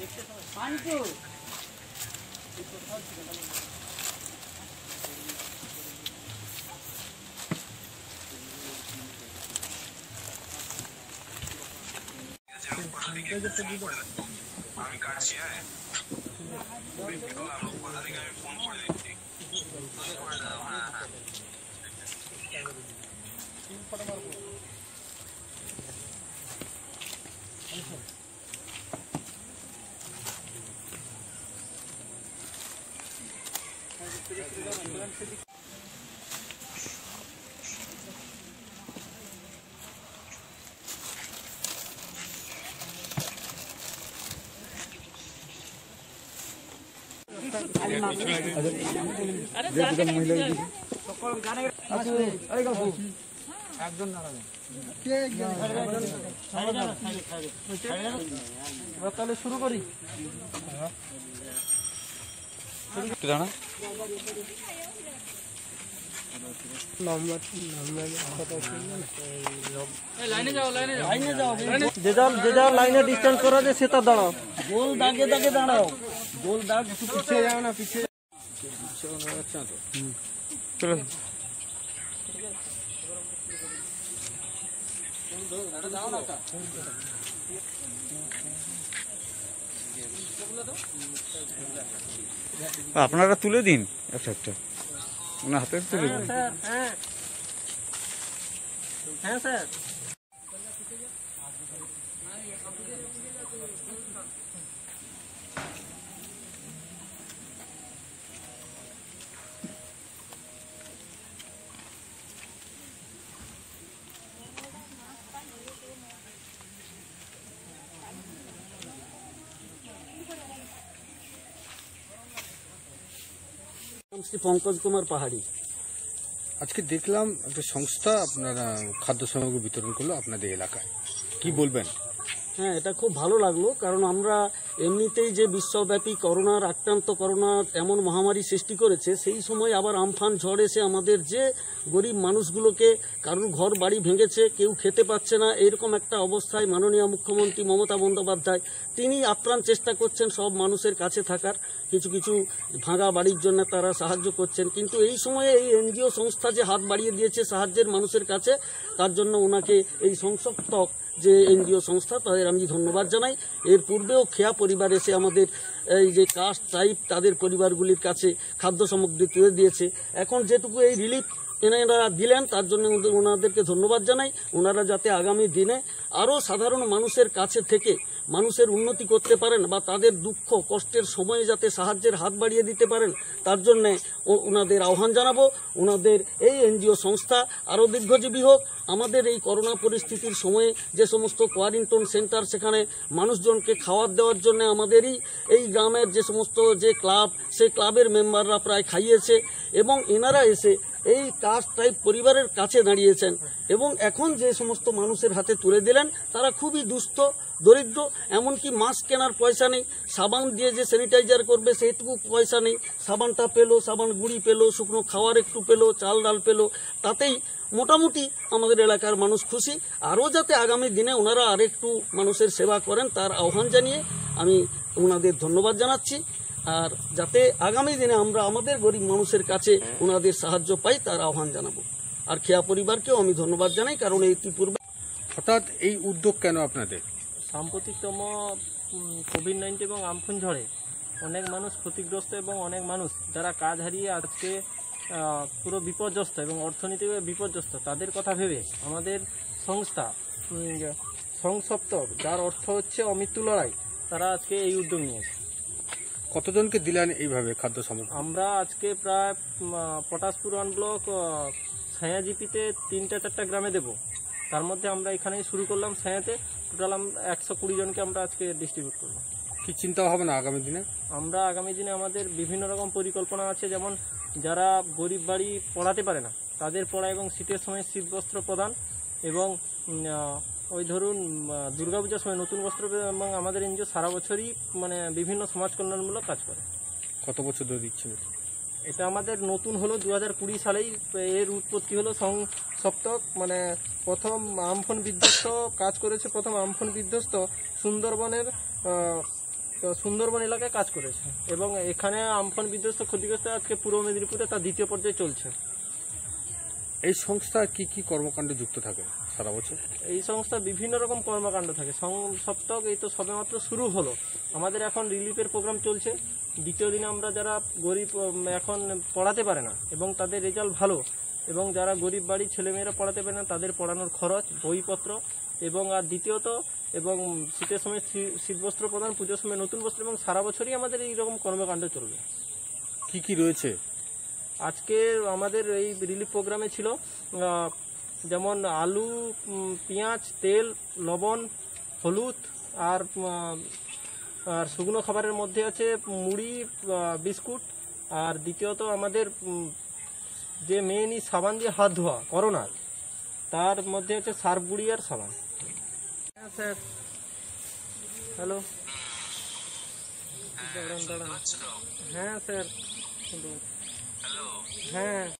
আমি কাটছি। হ্যাঁ আমি ফোন করে দিচ্ছি। তাহলে শুরু করি। যে যার লাইনে ডিস্টেন্স করা যায় সেটা দাঁড়াও, গোল দাগে দাগে দাঁড়াও, গোল দাগ একটু পিছিয়ে যাও না, পিছিয়ে চলো। আপনারা তুলে দিন একটা একটা, ওনার হাতে তুলে দিন। হ্যাঁ স্যার। শ্রী পঙ্কজ কুমার পাহাড়ি। আজকে দেখলাম একটা সংস্থা আপনারা খাদ্য সামগ্রী বিতরণ করলো আপনাদের এলাকায়, কি বলবেন? হ্যাঁ, এটা খুব ভালো লাগলো, কারণ আমরা এমনিতেই যে বিশ্বব্যাপী করোনার আক্রান্ত, করোনা এমন মহামারী সৃষ্টি করেছে, সেই সময় আবার আমফান ঝড় এসে আমাদের যে গরিব মানুষগুলোকে, কারোর ঘর বাড়ি ভেঙেছে, কেউ খেতে পাচ্ছে না, এরকম একটা অবস্থায় মাননীয় মুখ্যমন্ত্রী মমতা বন্দ্যোপাধ্যায় তিনি আপ্রাণ চেষ্টা করছেন সব মানুষের কাছে থাকার, কিছু কিছু ভাঙা বাড়ির জন্য তারা সাহায্য করছেন। কিন্তু এই সময়ে এই এনজিও সংস্থা যে হাত বাড়িয়ে দিয়েছে সাহায্যের মানুষের কাছে, তার জন্য ওনাকে এই সংসপ্তক যে এনজিও সংস্থা, তাদের আমি ধন্যবাদ জানাই। এর পূর্বেও খেয়া পরিবার এসে আমাদের এই যে কাস্ট ট্রাইব তাদের পরিবারগুলির কাছে খাদ্য সামগ্রী তুলে দিয়েছে। এখন যেটুকু এই রিলিফ এনারা দিলেন তার জন্য ওনাদেরকে ধন্যবাদ জানাই। ওনারা যাতে আগামী দিনে আরও সাধারণ মানুষের কাছে থেকে মানুষের উন্নতি করতে পারেন বা তাদের দুঃখ কষ্টের সময়ে যাতে সাহায্যের হাত বাড়িয়ে দিতে পারেন, তার জন্য ওনাদের আহ্বান জানাবো। ওনাদের এই এনজিও সংস্থা আরও দীর্ঘজীবী হোক। আমাদের এই করোনা পরিস্থিতির সময়ে যে সমস্ত কোয়ারেন্টাইন সেন্টার, সেখানে মানুষজনকে খাবার দেওয়ার জন্য আমাদেরই এই গ্রামের যে সমস্ত যে ক্লাব, সেই ক্লাবের মেম্বাররা প্রায় খাইয়েছে, এবং এনারা এসে এই কাস্ট ট্রাইব পরিবারের কাছে দাঁড়িয়েছেন, এবং এখন যে সমস্ত মানুষের হাতে তুলে দিলেন তারা খুবই দুস্থ দরিদ্র, এমনকি মাস্ক কেনার পয়সা নেই, সাবান দিয়ে যে স্যানিটাইজার করবে সেইটুকু পয়সা নেই, সাবানটা পেলো, সাবান গুঁড়ি পেলো, শুকনো খাওয়ার একটু পেলো, চাল ডাল পেলো, তাতেই মোটামুটি আমাদের এলাকার মানুষ খুশি। আরও যাতে আগামী দিনে ওনারা আরেকটু মানুষের সেবা করেন তার আহ্বান জানিয়ে আমি ওনাদের ধন্যবাদ জানাচ্ছি। আর যাতে আগামী দিনে আমরা আমাদের গরিব মানুষের কাছে ওনাদের সাহায্য পাই তার আহ্বান জানাবো। আর খেয়া পরিবারকেও আমি ধন্যবাদ জানাই, কারণ এই পূর্বে হঠাৎ এই উদ্যোগ কেন আপনাদের? সাম্প্রতিকতম কোভিড-19 এবং আমফান ঝড়ে অনেক মানুষ ক্ষতিগ্রস্ত, এবং অনেক মানুষ যারা কাজ হারিয়ে আজকে পুরো বিপর্যস্ত এবং অর্থনৈতিকভাবে বিপর্যস্ত, তাদের কথা ভেবে আমাদের সংস্থা সংসপ্তক, যার অর্থ হচ্ছে অমৃত্যু লড়াই, তারা আজকে এই উদ্যোগ নিয়েছে। কতজনকে দিলেন এইভাবে খাদ্য সামগ্রী? আমরা আজকে প্রায় পটাশপুর 1 ব্লক ছায়াজিপিতে 3-4টা গ্রামে দেব। তার মধ্যে আমরা এখানেই শুরু করলাম ছায়াতে, টোটাল 120 জনকে আমরা আজকে ডিস্ট্রিবিউট করলাম। কি চিন্তা হবে না আগামী দিনে? আমরা আগামী দিনে আমাদের বিভিন্ন রকম পরিকল্পনা আছে, যেমন যারা গরিব বাড়ি পড়াতে পারে না তাদের পড়া এবং শীতের সময় শীত বস্ত্র প্রদান, এবং ওই ধরুন দুর্গাপূজার সময় নতুন বস্ত্র, এবং আমাদের এনজিও সারা বছরই মানে বিভিন্ন সমাজ কল্যাণমূলক কাজ করে। কত বছর ধরে দিচ্ছেন? এটা আমাদের নতুন হলো 2020 সালেই এর উৎপত্তি হলো সপ্তক। মানে প্রথম আমফান বিধ্বস্ত কাজ করেছে, প্রথম আমফান বিধ্বস্ত সুন্দরবনের সুন্দরবন এলাকায় কাজ করেছে এবং এখানে আমফান বিধ্বস্ত ক্ষতিগ্রস্ত আজকে পূর্ব মেদিনীপুরে তার দ্বিতীয় পর্যায়ে চলছে। এই সংস্থা কি কি কর্মকাণ্ডে যুক্ত থাকে সারা বছর? এই সংস্থা বিভিন্ন রকম কর্মকাণ্ড থাকে। সপ্তাহ এই তো সবেমাত্র শুরু হলো, আমাদের এখন রিলিফের প্রোগ্রাম চলছে। দ্বিতীয় দিনে আমরা যারা গরিব এখন পড়াতে পারে না এবং তাদের রেজাল্ট ভালো এবং যারা গরিব বাড়ির ছেলেমেয়েরা পড়াতে পারে না তাদের পড়ানোর খরচ, বইপত্র এবং আর দ্বিতীয়ত এবং শীতের সময় শীতবস্ত্র প্রদান, পুজোর সময় নতুন বস্ত্র এবং সারা বছরই আমাদের এই রকম কর্মকাণ্ড চলবে। কি কি রয়েছে আজকে আমাদের এই রিলিফ প্রোগ্রামে ছিল যেমন আলু, পেঁয়াজ, তেল, লবণ, হলুদ আর শুকনো খাবারের মধ্যে আছে মুড়ি, বিস্কুট আর দ্বিতীয়ত আমাদের যে মেনই সাবান দিয়ে হাত ধোয়া করোনার, তার মধ্যে আছে সার্ফ গুঁড়ি আর সাবান। হ্যাঁ স্যার, হ্যালো, দাঁড়ান। হ্যাঁ স্যার, হ্যালো। হ্যাঁ।